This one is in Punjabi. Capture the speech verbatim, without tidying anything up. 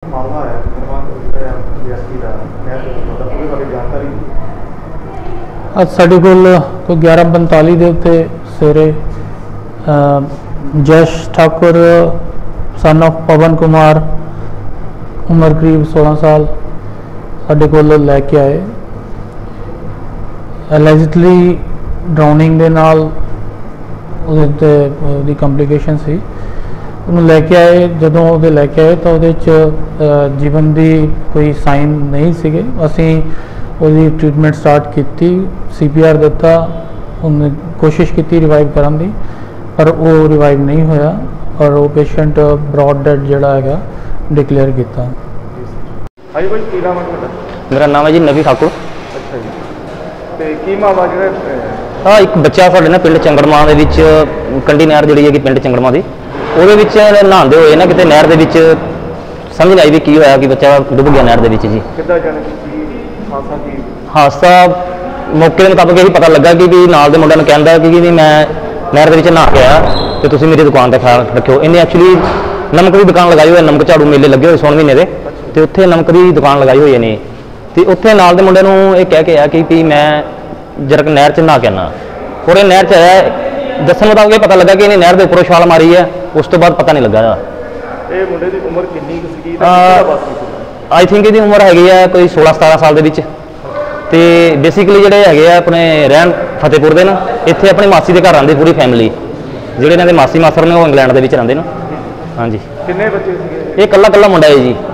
ਮਾਮਲਾ ਆਇਆ ਯੂਨੀਵਰਸਿਟੀ ਦਾ ਨਹਿਰ ਦੇ ਉੱਤੇ ਉਹਦੇ ਬਾਰੇ ਜਾਣਕਾਰੀ ਅੱਜ ਸਾਡੇ ਕੋਲ ਕੋਈ ਗਿਆਰਾਂ ਪੰਤਾਲੀ ਦੇ ਉੱਤੇ ਸਵੇਰੇ ਜਸ਼ ਠਾकुर सन ऑफ पवन कुमार उम्र करीब सोलह साल ਸਾਡੇ ਕੋਲ ਲੈ ਕੇ ਆਏ। ਐਲੈਜਿਡਲੀ ਡਰਾਉਨਿੰਗ ਦੇ ਨਾਲ ਉਹਦੇ 'ਤੇ ਉਹਦੀ ਕੰਪਲੀਕੇਸ਼ਨ ਸੀ। ਉਹਨੂੰ ਲੈ ਕੇ ਆਏ, ਜਦੋਂ ਉਹਦੇ ਲੈ ਕੇ ਆਏ ਤਾਂ ਉਹਦੇ 'ਚ ਜੀਵਨ ਦੀ ਕੋਈ ਸਾਈਨ ਨਹੀਂ ਸੀਗੇ। ਅਸੀਂ ਉਹਦੀ ਟ੍ਰੀਟਮੈਂਟ ਸਟਾਰਟ ਕੀਤੀ, ਸੀ ਪੀ ਆਰ ਦਿੱਤਾ, ਉਹਨੇ ਕੋਸ਼ਿਸ਼ ਕੀਤੀ ਰਿਵਾਈਵ ਕਰਨ ਦੀ, ਪਰ ਉਹ ਰਿਵਾਈਵ ਨਹੀਂ ਹੋਇਆ ਔਰ ਉਹ ਪੇਸ਼ੈਂਟ ਬ੍ਰੌਡ ਡੈਡ ਜਿਹੜਾ ਹੈਗਾ ਡਿਕਲੇਅਰ ਕੀਤਾ। ਹਾਂਜੀ ਭਾਈ, ਕੀ ਨਾਮ ਹੈ ਤੁਹਾਡਾ? मेरा नाम है जी नवी ठाकुर। ਅੱਛਾ ਜੀ, ਤੇ ਕੀ ਮਾਮਲਾ ਜਿਹੜਾ ਹਾਂ, ਇੱਕ ਬੱਚਾ ਸਾਡੇ ਨਾ ਪਿੰਡ ਚੰਗੜਮਾ ਦੇ ਵਿੱਚ ਕੰਢੀ ਨਹਿਰ ਜਿਹੜੀ ਹੈਗੀ ਪਿੰਡ ਚੰਗੜਮਾ ਦੀ, ਉਹਦੇ ਵਿੱਚ ਨਹਾਉਂਦੇ ਹੋਏ ਨਾ ਕਿਤੇ ਨਹਿਰ ਦੇ ਵਿੱਚ ਸਮਝ ਨਹੀਂ ਆਈ ਵੀ ਕੀ ਹੋਇਆ ਕਿ ਬੱਚਾ ਡੁੱਬ ਗਿਆ ਨਹਿਰ ਦੇ ਵਿੱਚ ਜੀ। ਕਿੱਦਾਂ ਜਾਣੇ ਕੀ ਹਾਦਸਾ ਕੀ ਹਾਦਸਾ ਮੌਕੇ ਦੇ ਮੁਤਾਬਕ ਇਹ ਪਤਾ ਲੱਗਾ ਕਿ ਵੀ ਨਾਲ ਦੇ ਮੁੰਡਿਆਂ ਨੂੰ ਕਹਿੰਦਾ ਕਿ ਵੀ ਮੈਂ ਨਹਿਰ ਦੇ ਵਿੱਚ ਨਹਾ ਕੇ ਆਇਆ ਤੇ ਤੁਸੀਂ ਮੇਰੀ ਦੁਕਾਨ ਦਾ ਖਿਆਲ ਰੱਖਿਓ। ਇਹਨੇ ਐਕਚੁਅਲੀ ਨਮਕ ਦੀ ਦੁਕਾਨ ਲਗਾਈ ਹੋਈ, ਨਮਕ ਝਾੜੂ ਮੇਲੇ ਲੱਗੇ ਹੋਏ ਸੌਣ ਮਹੀਨੇ ਦੇ, ਤੇ ਉੱਥੇ ਨਮਕ ਦੀ ਦੁਕਾਨ ਲਗਾਈ ਹੋਈ ਨੇ। ਤੇ ਉੱਥੇ ਨਾਲ ਦੇ ਮੁੰਡੇ ਨੂੰ ਇਹ ਕਹਿ ਕੇ ਆਇਆ ਕਿ ਵੀ ਮੈਂ ਜਰਕ ਨਹਿਰ 'ਚ ਨਹਾ ਕੇ ਆਉਣਾ, ਔਰ ਇਹ ਨਹਿਰ 'ਚ ਆਇਆ। ਦੱਸਣ ਮੁਤਾਬਕ ਇਹ ਪਤਾ ਲੱਗਾ ਕਿ ਇਹਨੇ ਨਹਿਰ ਦੇ ਉੱਪਰੋਂ ਛਾਲ ਮਾਰੀ ਹੈ, ਉਸ ਤੋਂ ਬਾਅਦ ਪਤਾ ਨਹੀਂ ਲੱਗਾ। ਇਹ ਮੁੰਡੇ ਦੀ ਉਮਰ ਕਿੰਨੀ ਕੁ ਸੀਗੀ? ਆਈ ਥਿੰਕ ਇਹਦੀ ਉਮਰ ਹੈਗੀ ਆ ਕੋਈ ਸੋਲਾਂ ਸਤਾਰਾਂ ਸਾਲ ਦੇ ਵਿੱਚ। ਤੇ ਬੇਸਿਕਲੀ ਜਿਹੜੇ ਹੈਗੇ ਆ ਆਪਣੇ ਰਹਿਣ ਫਤਿਹਪੁਰ ਦੇ ਨਾ, ਇੱਥੇ ਆਪਣੀ ਮਾਸੀ ਦੇ ਘਰ ਰਹਿੰਦੇ ਪੂਰੀ ਫੈਮਿਲੀ। ਜਿਹੜੇ ਇਹਨਾਂ ਦੇ ਮਾਸੀ ਮਾਸਰ ਨੇ ਉਹ ਇੰਗਲੈਂਡ ਦੇ ਵਿੱਚ ਰਹਿੰਦੇ ਨੇ। ਹਾਂਜੀ। ਕਿੰਨੇ ਬੱਚੇ ਸੀਗੇ? ਇਹ ਇਕੱਲਾ ਇਕੱਲਾ ਮੁੰਡਾ ਹੈ ਜੀ।